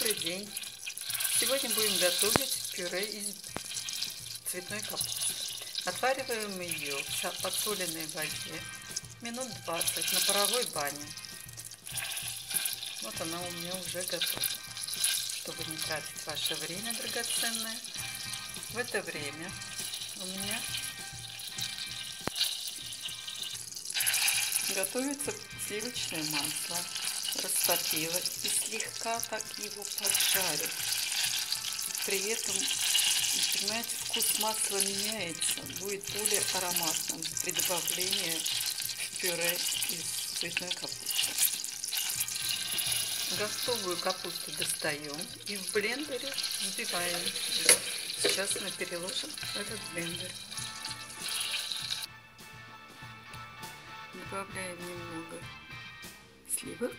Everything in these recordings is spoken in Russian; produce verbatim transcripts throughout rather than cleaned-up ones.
Добрый день! Сегодня будем готовить пюре из цветной капусты. Отвариваем ее в подсоленной воде минут двадцать на паровой бане. Вот она у меня уже готова. Чтобы не тратить ваше время драгоценное, в это время у меня готовится сливочное масло. Растопила и слегка так его поджарю. При этом, понимаете, вкус масла меняется, будет более ароматным при добавлении в пюре из цветной капусты. Готовую капусту достаем и в блендере взбиваем. Сейчас мы переложим этот блендер. Добавляем немного сливок,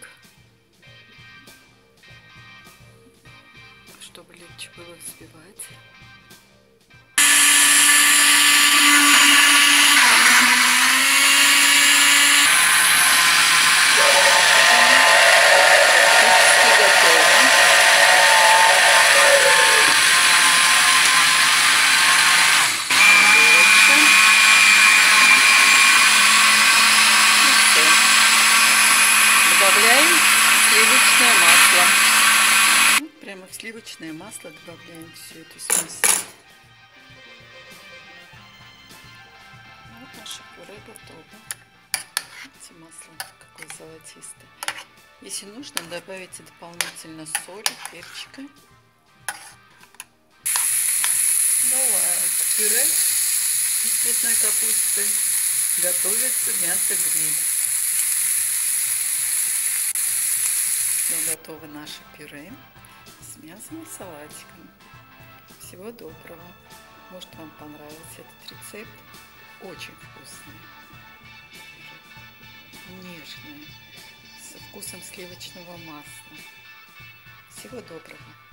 чтобы легче было взбивать. Почти готово. Добавляем сливочное масло. Прямо в сливочное масло добавляем всю эту смесь. Вот наше пюре готово. Видите, масло какое золотистое. Если нужно, добавите дополнительно соли, перчика. Ну а к пюре из цветной капусты готовится мясо гриль. Все готово наше пюре с мясом и салатиком. Всего доброго. Может, вам понравится этот рецепт. Очень вкусный. Нежный. Со вкусом сливочного масла. Всего доброго.